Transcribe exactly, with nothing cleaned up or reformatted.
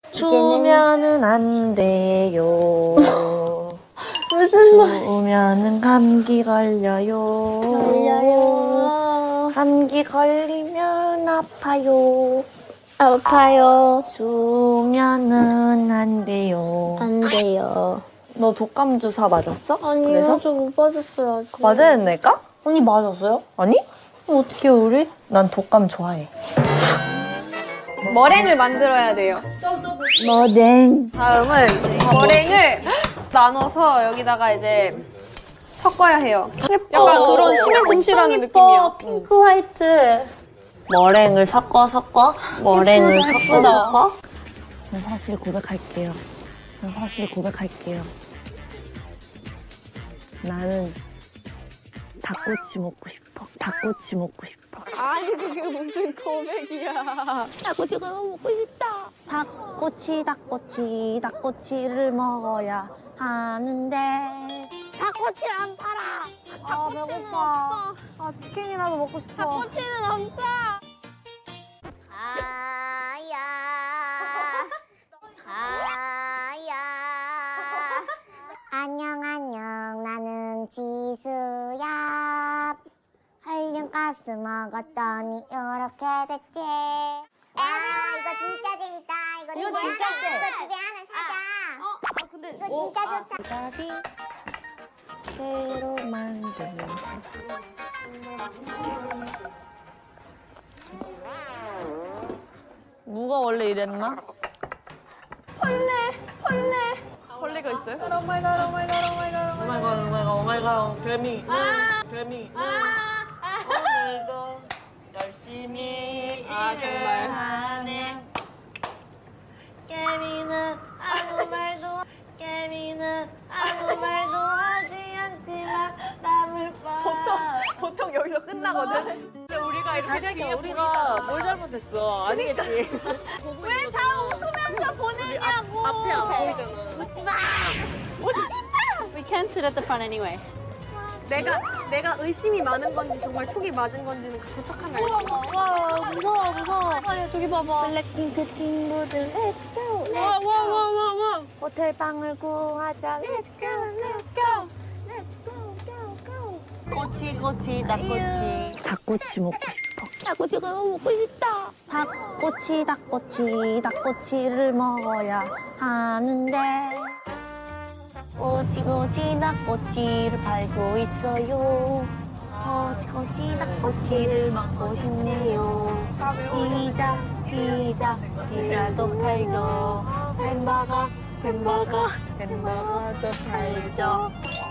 추우면은 안 돼요. 무슨 말? 추우면은 감기 걸려요. 걸려요. 감기 걸리면 아파요. 아파요. 추우면은 안 돼요. 안 돼요. 너 독감 주사 맞았어? 아니요, 그래서? 저 못 맞았어요. 아직. 맞아야 될까? 언니 맞았어요? 아니? 그럼 어떡해요, 우리? 난 독감 좋아해. 머랭을 만들어야 돼요. 머랭. 다음은 머랭을 나눠서 여기다가 이제 섞어야 해요. 약간 그런 시멘트 칠하는 느낌이야. 핑크 화이트. 머랭을 섞어 섞어. 머랭을 섞어 예쁘다. 섞어. 전 사실 고백할게요. 전 사실 고백할게요. 나는 닭꼬치 먹고 싶어. 닭꼬치 먹고 싶어. 아니 그게 무슨 고백이야. 닭꼬치가 너무 먹고 싶다. 닭꼬치 닭꼬치 닭꼬치를 먹어야 하는데 닭꼬치를 안 팔아. 아 배고파. 아 치킨이라도 먹고 싶어. 닭꼬치는 없어. 아야 아야 안녕 안녕 나는 지수야 헐린 가스 먹었더니 이렇게 됐지 아 이거 진짜 재밌다 이거 집에 하나 이거 집에 하나 사자 어? 아 근데 이거 진짜 좋다 다리 새로 만든 누가 원래 이랬나? 벌레가 있어요? 오마이갓 오마이갓 오마이갓 개미 개미 오늘도 열심히 아, 정말. 일을 하네 개미는 아무 말도 개미는 아무 말도 하지 않지만 땀을 빠 보통 보통 여기서 끝나거든. 근데 우리가 이렇게 만약에 우리가 뭘 잘못했어 아니겠지 왜 다 웃으면서 보내냐고. 앞에 안 보이잖아. We can't sit at the front anyway. 내가 내가 의심이 많은 건지 정말 촉이 맞은 건지는 그 도착하면 알 수 있어. 와 무서워 무서워 아니, 저기 봐봐. 블랙핑크 친구들 Let's go Let's go 와와와와와. 호텔 방을 구하자 Let's go Let's go Let's go go go 꼬치 꼬치 닭꼬치 닭꼬치 먹고 싶어 닭꼬치가 너무 먹고 싶다 닭꼬치 닭꼬치 닭꼬치를 먹어야 하는데 꼬치꼬치 닭꼬치를 팔고 있어요 꼬치꼬치 닭꼬치를 먹고 싶네요 피자 피자 피자도 팔죠 햄버거 햄버거 햄버거도 팔죠